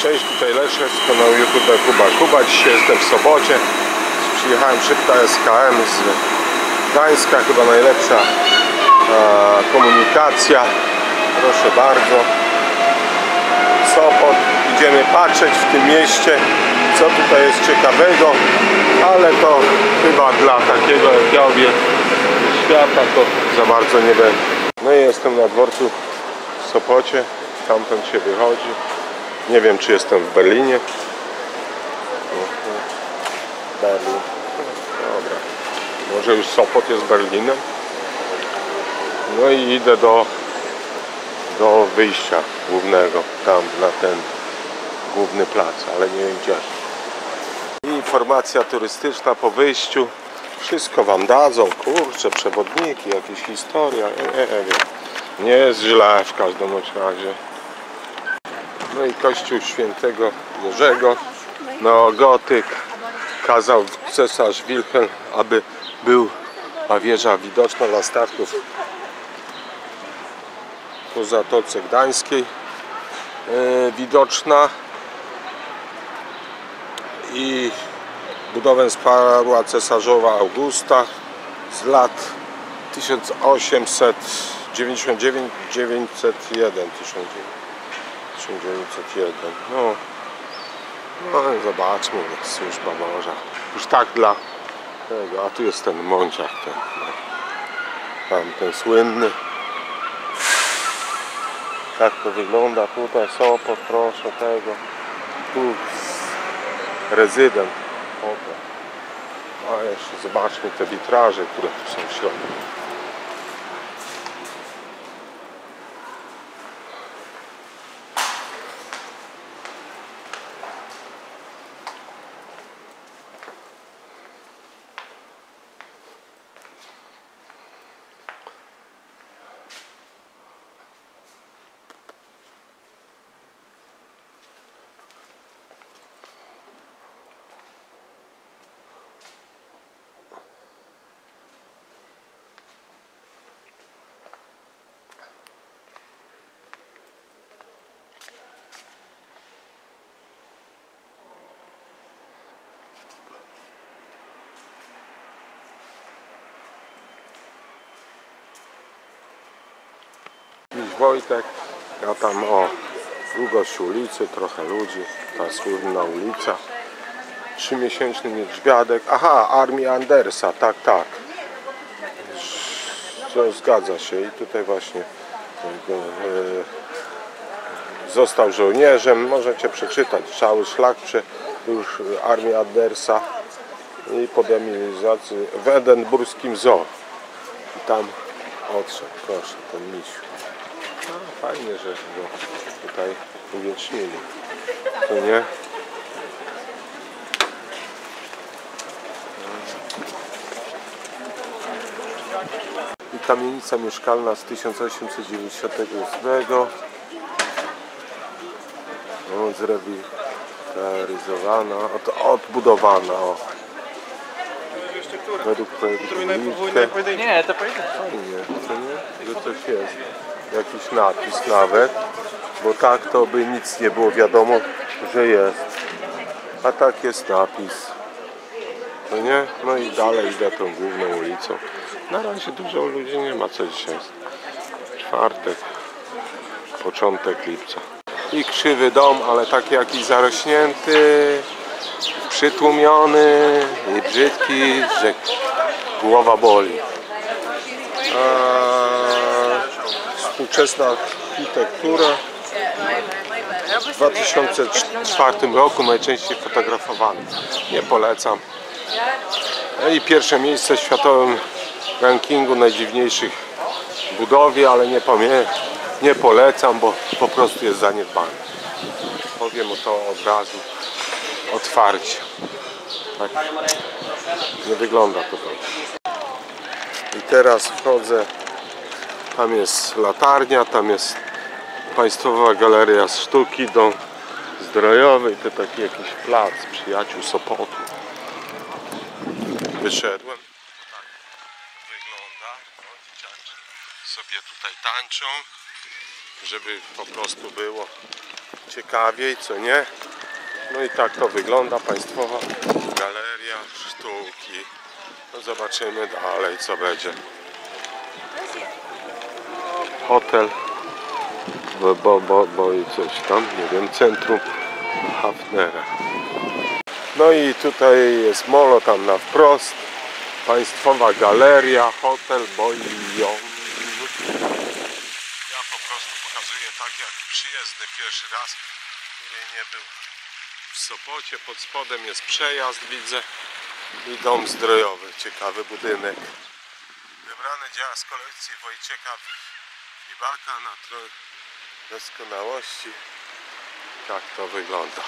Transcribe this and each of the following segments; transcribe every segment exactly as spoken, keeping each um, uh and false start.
Cześć, tutaj Leszek z kanału YouTube Kuba Kuba. Dzisiaj jestem w Sopocie. Przyjechałem szybka S K M z Gdańska, chyba najlepsza e, komunikacja. Proszę bardzo. Sopot. Idziemy patrzeć w tym mieście, co tutaj jest ciekawego, ale to chyba dla takiego jak ja obie świata to za bardzo nie będzie. No i jestem na dworcu w Sopocie. Tamtąd się wychodzi. Nie wiem, czy jestem w Berlinie. Berlin. Dobra. Może już Sopot jest Berlinem. No i idę do, do wyjścia głównego. Tam na ten główny plac, ale nie wiem gdzie. Informacja turystyczna po wyjściu. Wszystko wam dadzą. Kurczę, przewodniki, jakieś historia. Nie, nie wiem. Nie jest źle w każdym razie. No i kościół świętego Jerzego. No gotyk. Kazał cesarz Wilhelm, aby był a wieża widoczna dla statków po Zatoce Gdańskiej yy, widoczna. I budowę wsparła cesarzowa Augusta z lat tysiąc osiemset dziewięćdziesiąt dziewięć do dziewięćset jeden. tysiąc dziewięćset jeden. No, no zobaczmy, służba morza. Już tak dla tego, a tu jest ten mąciak, ten, no. Tam ten słynny. Tak to wygląda tutaj, Sopot, proszę tego. Tu rezydent. Oto. A jeszcze zobaczmy te witraże, które tu są w środku. Wojtek, ja tam o długość ulicy, trochę ludzi, ta słynna ulica. Trzymiesięczny niedźwiadek, aha, armii Andersa, tak, tak. To zgadza się i tutaj właśnie e, został żołnierzem, możecie przeczytać cały szlak już armii Andersa i po demilizacji w edynburskim zoo. I tam odszedł, proszę, ten misiu. No, fajnie, że go tutaj uwiecznili. To nie? I kamienica mieszkalna z tysiąc osiemset dziewięćdziesiątego ósmego. No, zrewitalizowana, od, odbudowana. O. Według projektu Nie, to pojedzie. fajnie, to nie? Że coś jest. Jakiś napis nawet, bo tak to by nic nie było wiadomo, że jest. A tak jest napis. No nie? No i dalej idę tą główną ulicą. Na razie dużo ludzi nie ma, co dzisiaj jest. Czwartek, początek lipca. I krzywy dom, ale taki jakiś zarośnięty, przytłumiony i brzydki, że głowa boli. A współczesna architektura w dwa tysiące czwartym roku najczęściej fotografowany. Nie polecam. I pierwsze miejsce w światowym rankingu najdziwniejszych budowli, ale nie, nie polecam, bo po prostu jest zaniedbany. Powiem o to od razu otwarcie. Tak nie wygląda to dobrze. I teraz wchodzę. Tam jest latarnia, tam jest Państwowa Galeria Sztuki, Dom Zdrojowy i to taki jakiś plac przyjaciół Sopotu. Wyszedłem. Tak wygląda. No, dzieciaki sobie tutaj tańczą, żeby po prostu było ciekawiej, co nie? No i tak to wygląda, państwowa galeria sztuki. No zobaczymy dalej, co będzie. Hotel, bo, bo, bo, bo i coś tam, nie wiem, centrum Hafnera. No i tutaj jest molo tam na wprost. Państwowa galeria, hotel Boyon. Ja po prostu pokazuję tak jak przyjezdny pierwszy raz, który nie był w Sopocie. Pod spodem jest przejazd, widzę, i dom zdrojowy. Ciekawy budynek. Wybrane dzieła z kolekcji Wojciecha Wibaka na tron doskonałości. Tak to wygląda.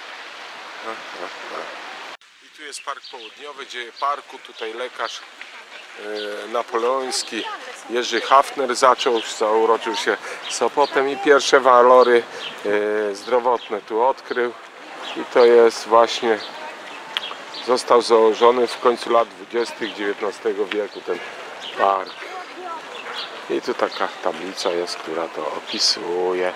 I tu jest park południowy, dzieje parku. Tutaj lekarz e, napoleoński Jerzy Hafner zaczął, zauroczył się Sopotem i pierwsze walory e, zdrowotne tu odkrył. I to jest właśnie, został założony w końcu lat dwudziestych dziewiętnastego wieku ten park. I tu taka tablica jest, która to opisuje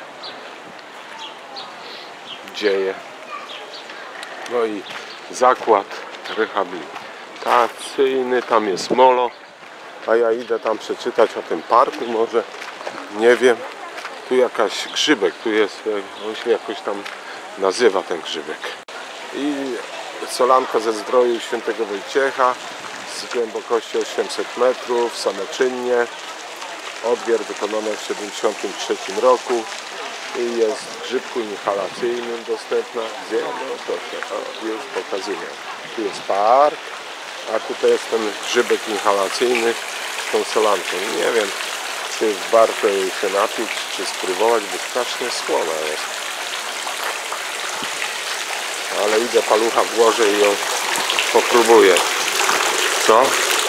dzieje. No i zakład rehabilitacyjny, tam jest molo, a ja idę tam przeczytać o tym parku, może, nie wiem. Tu jakaś grzybek, tu jest, on się jakoś tam nazywa, ten grzybek. I solanka ze zdroju świętego Wojciecha z głębokości osiemset metrów, samoczynnie. Odbiór wykonany w siedemdziesiątym trzecim roku i jest w grzybku inhalacyjnym dostępna. Gdzie? No proszę, o, już pokazuję. Tu jest park, a tutaj jest ten grzybek inhalacyjny z tą solanką. Nie wiem, czy warto jej się napić, czy spróbować, bo strasznie słona jest. Ale idę, palucha włożę i ją popróbuję. Co?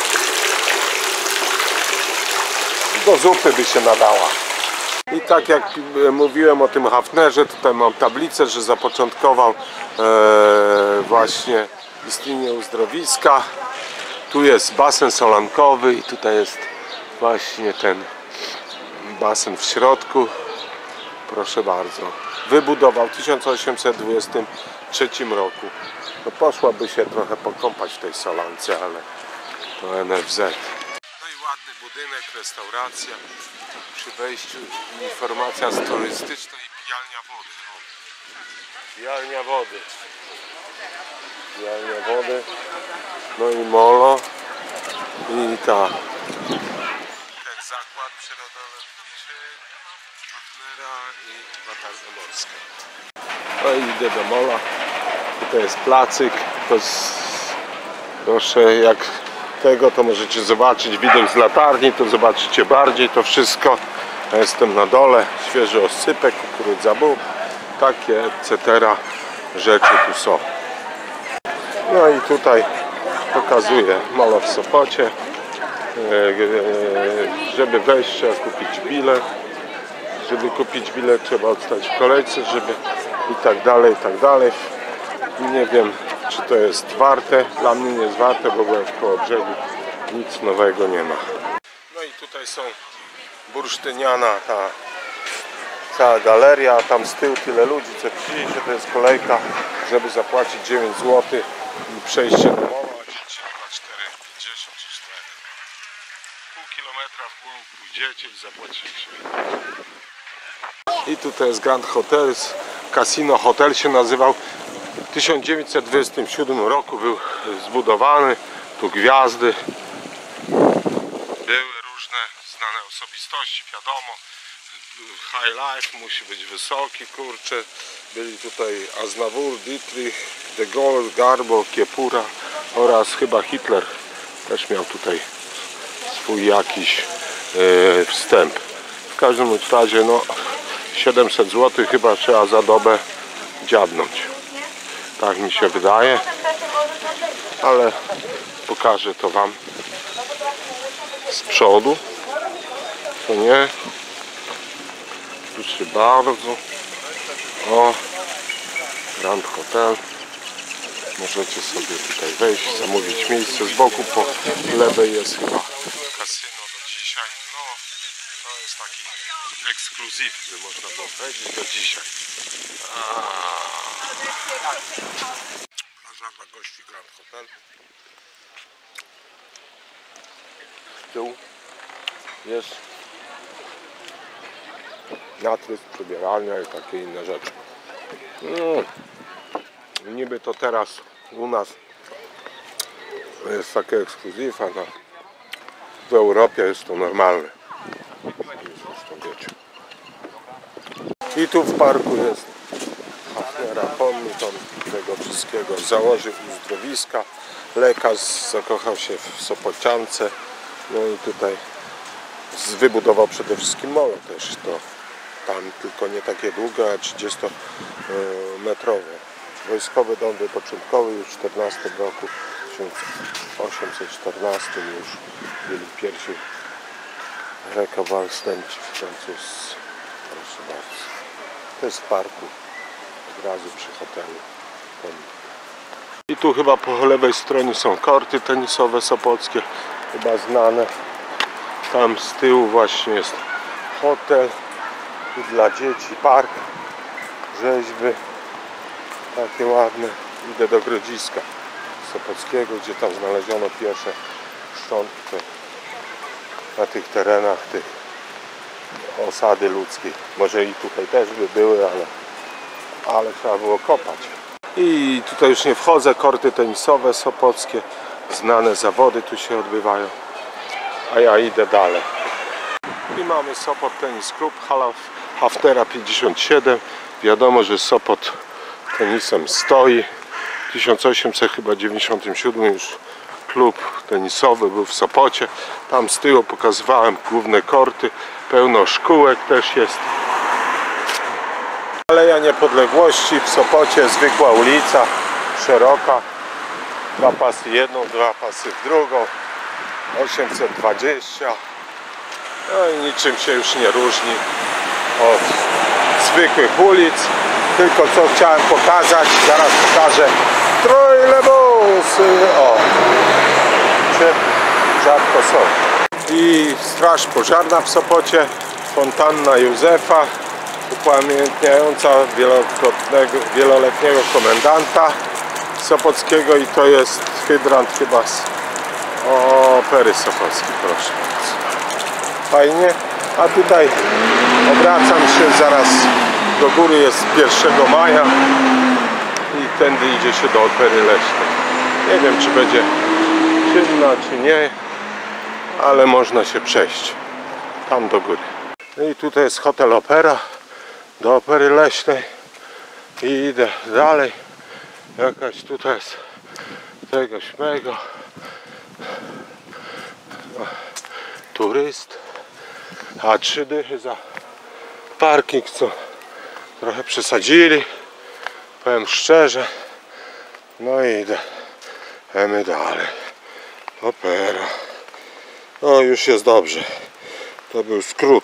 Do zupy by się nadała. I tak jak mówiłem o tym Hafnerze, tutaj mam tablicę, że zapoczątkował e, właśnie istnienie uzdrowiska. Tu jest basen solankowy i tutaj jest właśnie ten basen w środku. Proszę bardzo. Wybudował w tysiąc osiemset dwudziestym trzecim roku. No poszłaby się trochę pokąpać w tej solance, ale to N F Z. Ładny budynek, restauracja. Przy wejściu informacja z turystyczna i pijalnia wody. O. Pijalnia wody. Pijalnia wody. No i molo. I ta. Ten zakład przyrodolotniczy Hafnera i latarnia morska. No i idę do mola. Tutaj jest placyk. To jest, proszę, jak tego to możecie zobaczyć widok z latarni, to zobaczycie bardziej to wszystko. Ja jestem na dole, świeży oscypek, kukurydza bób, takie et cetera rzeczy tu są. No i tutaj pokazuję molo w Sopocie. Żeby wejść, trzeba kupić bilet. Żeby kupić bilet, trzeba odstać w kolejce, żeby i tak dalej, i tak dalej. Nie wiem, czy to jest warte. Dla mnie nie jest warte, bo byłem w Kołobrzegu. Nic nowego nie ma. No i tutaj są bursztyniana ta cała galeria, a tam z tyłu tyle ludzi, co widzicie, to jest kolejka, żeby zapłacić dziewięć złotych i przejście do mola, a dzieci chyba cztery pięćdziesiąt czy cztery. Pół kilometra w głąb pójdziecie i zapłacicie. I tutaj jest Grand Hotels, Casino Hotel się nazywał. W tysiąc dziewięćset dwudziestym siódmym roku był zbudowany. Tu gwiazdy były, różne znane osobistości, wiadomo. High life musi być wysoki, kurczę. Byli tutaj Aznavour, Dietrich, de Gaulle, Garbo, Kiepura oraz chyba Hitler też miał tutaj swój jakiś yy, wstęp. W każdym razie no siedemset złotych chyba trzeba za dobę dziabnąć. Tak mi się wydaje, ale pokażę to wam z przodu, to nie, proszę bardzo, o, Grand Hotel, możecie sobie tutaj wejść, zamówić miejsce, z boku po lewej jest chyba kasyno do dzisiaj, no to jest taki ekskluzyw, by można było powiedzieć, do dzisiaj. Plaża dla gości Grand Hotel. Z tyłu jest natrysk, przebieralnia i takie inne rzeczy. Mm. Niby to teraz u nas jest takie ekskluzywa, no w Europie jest to normalne. Zresztą wiecie. I tu w parku jest Hafnera pomnik, on tego wszystkiego założył uzdrowiska. Lekarz zakochał się w Sopociance. No i tutaj wybudował przede wszystkim molo też. To tam tylko nie takie długie, a trzydziestometrowe. Wojskowy dom wypoczynkowy już w czternastym roku, w tysiąc osiemset czternastym już byli pierwsi rekonwalscenci francuscy. Proszę bardzo. To jest w parku, od razu przy hotelu. I tu chyba po lewej stronie są korty tenisowe sopockie, chyba znane. Tam z tyłu właśnie jest hotel i dla dzieci park, rzeźby takie ładne. Idę do Grodziska Sopockiego, gdzie tam znaleziono pierwsze szczątki na tych terenach tych osady ludzkiej. Może i tutaj też by były, ale, ale trzeba było kopać. I tutaj już nie wchodzę, korty tenisowe sopockie, znane zawody tu się odbywają, a ja idę dalej. I mamy Sopot Tenis Klub, hala Haftera pięćdziesiąt siedem. Wiadomo, że Sopot tenisem stoi. W tysiąc osiemset dziewięćdziesiątym siódmym już klub tenisowy był w Sopocie. Tam z tyłu pokazywałem główne korty, pełno szkółek też jest. Aleja Niepodległości w Sopocie, zwykła ulica, szeroka. Dwa pasy jedną, dwa pasy w drugą. osiemset dwadzieścia. No i niczym się już nie różni od zwykłych ulic. Tylko co chciałem pokazać, zaraz pokażę trolejbusy. O, czy rzadko są. I straż pożarna w Sopocie, fontanna Józefa, upamiętniająca wieloletniego komendanta sopockiego, i to jest hydrant chyba z Opery Sopockiej, proszę bardzo. Fajnie. A tutaj obracam się, zaraz do góry jest pierwszego maja i tędy idzie się do Opery Leśnej. Nie wiem, czy będzie czynna, czy nie, ale można się przejść tam do góry. No i tutaj jest hotel Opera, do Opery Leśnej i idę dalej. Jakaś tutaj jest tego śmego turyst, a trzy dychy za parking, co trochę przesadzili, powiem szczerze. No i idziemy dalej. Opera. No już jest dobrze. To był skrót.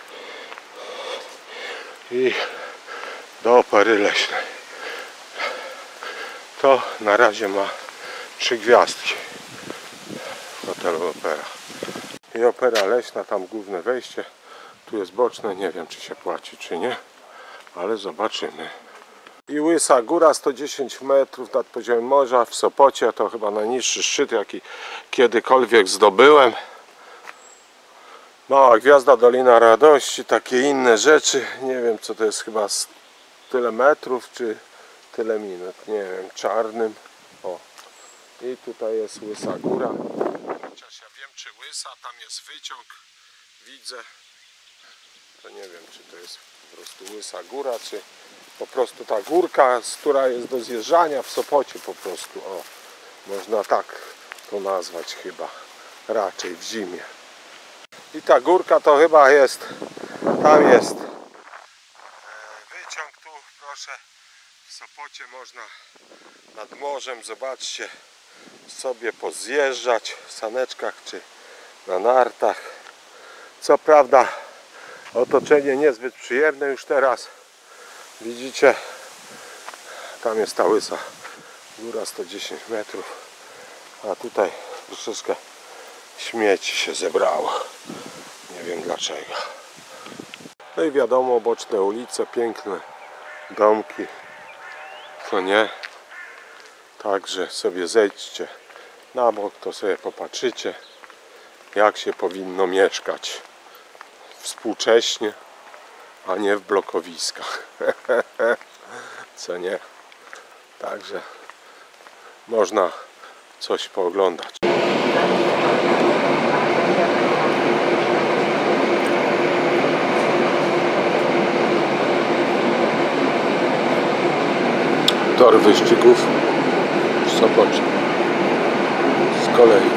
I do Opery Leśnej. To na razie ma trzy gwiazdki w hotelu Opera. I Opera Leśna, tam główne wejście. Tu jest boczne, nie wiem, czy się płaci, czy nie, ale zobaczymy. I Łysa Góra, sto dziesięć metrów nad poziomem morza w Sopocie. To chyba najniższy szczyt, jaki kiedykolwiek zdobyłem. Mała Gwiazda, Dolina Radości, takie inne rzeczy. Nie wiem, co to jest, chyba tyle metrów, czy tyle minut. Nie wiem, czarnym. O. I tutaj jest Łysa Góra. Chociaż ja wiem, czy Łysa, tam jest wyciąg. Widzę. To nie wiem, czy to jest po prostu Łysa Góra, czy po prostu ta górka, która jest do zjeżdżania w Sopocie po prostu. O, można tak to nazwać chyba. Raczej w zimie. I ta górka to chyba jest, tam jest wyciąg, tu proszę, w Sopocie można nad morzem, zobaczcie, sobie pozjeżdżać w saneczkach czy na nartach. Co prawda otoczenie niezbyt przyjemne już teraz, widzicie, tam jest ta Łysa Góra, sto dziesięć metrów, a tutaj troszeczkę śmieci się zebrało. Nie wiem dlaczego. No i wiadomo, boczne ulice, piękne domki, to nie. Także sobie zejdźcie na bok, to sobie popatrzycie, jak się powinno mieszkać współcześnie, a nie w blokowiskach. Co nie? Także można coś pooglądać. Tor wyścigów w Sopocie z kolei.